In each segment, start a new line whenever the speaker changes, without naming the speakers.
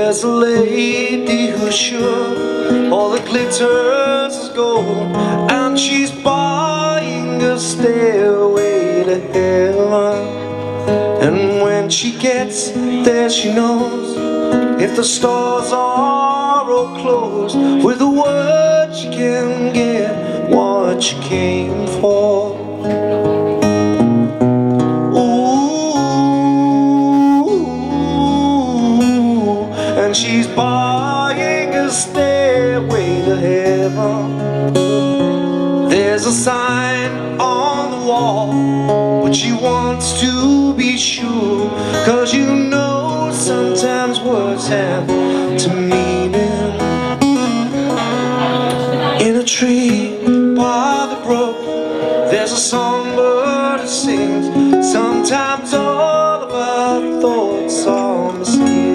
There's a lady who's sure all that glitters is gold, and she's buying a stairway to heaven. And when she gets there, she knows if the stores are all closed, with a word she can get what she came for. And she's buying a stairway to heaven. There's a sign on the wall, but she wants to be sure, 'cause you know sometimes words have to meaning. In a tree by the brook, there's a songbird that sings. Sometimes all of our thoughts are misgiven.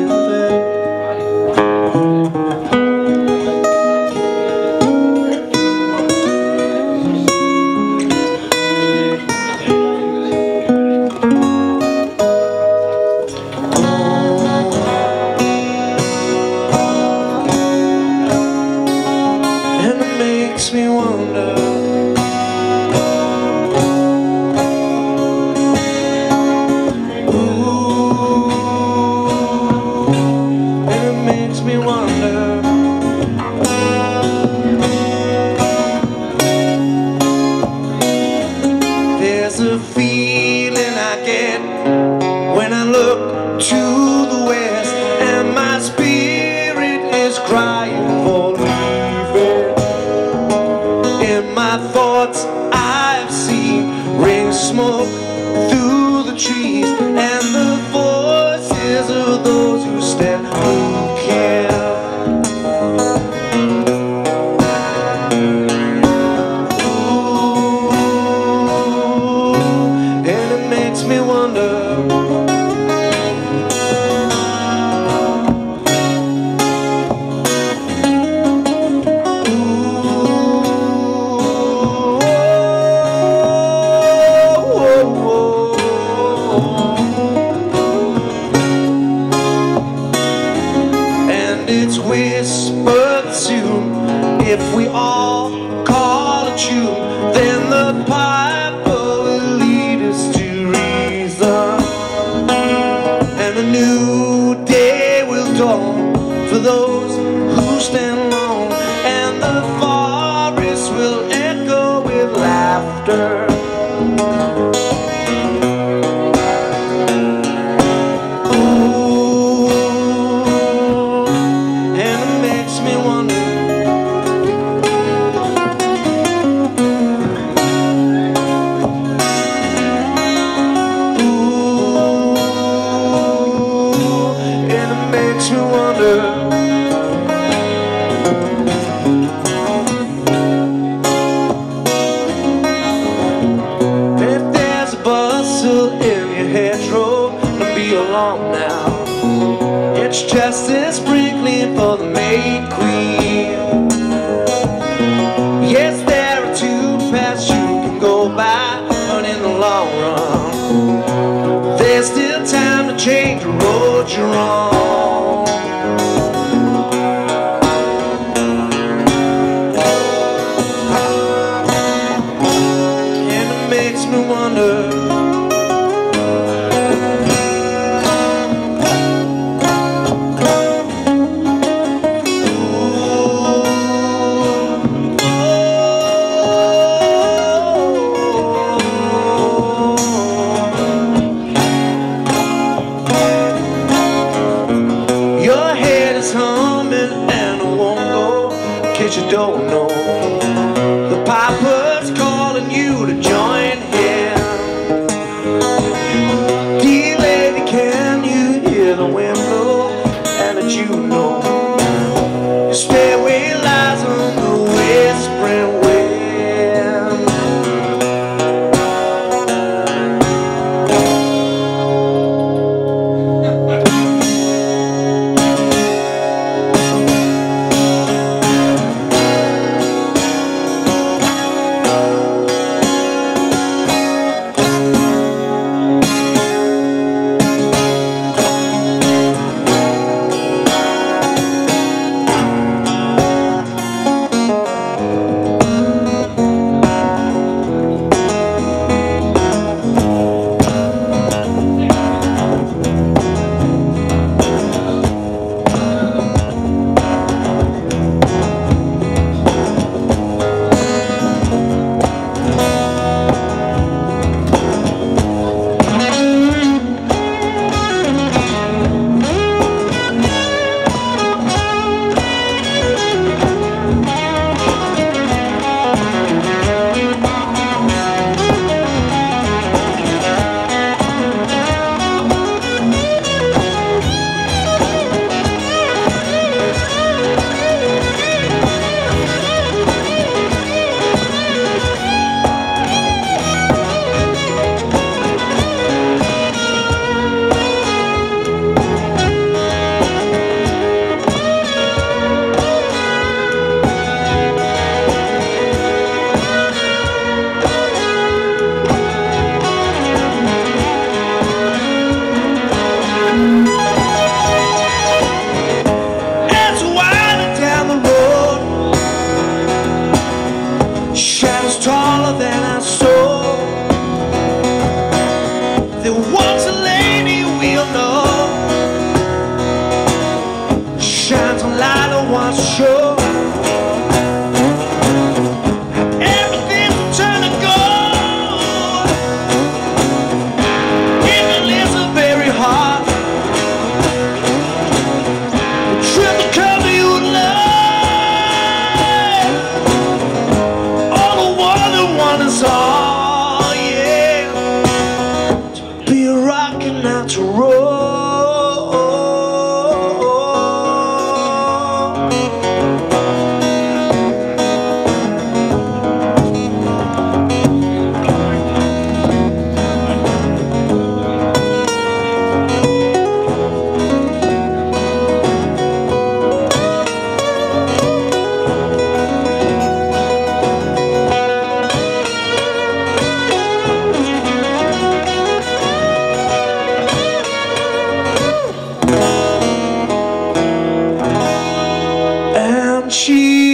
Makes me wonder, ooh, and it makes me wonder. There's a feeling I get when I look to the west, and my spirit is crying for leaving. In my thoughts I've seen ring smoke through the trees, and the voices of those who stand who care. Ooh, and it makes me wonder. It's whispered soon, if we all call a tune, then the piper will lead us to reason, and a new day will dawn for those who stand alone, and the forest will echo with laughter. Makes me wonder. If there's a bustle in your hedgerow, don't be alarmed now. It's just a sprinkling for the May Queen. Yes, there are two paths you can go by, but in the long run, there's still time to change the road you're on. Makes me wonder. Your head is humming and it won't go, 'cause you don't know the piper's calling you to join him. Dear lady, can you hear the wind blow? And that you know your stairway lies on the whispering wind.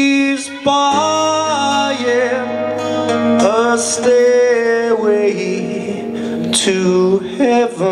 trees buying a stairway to heaven.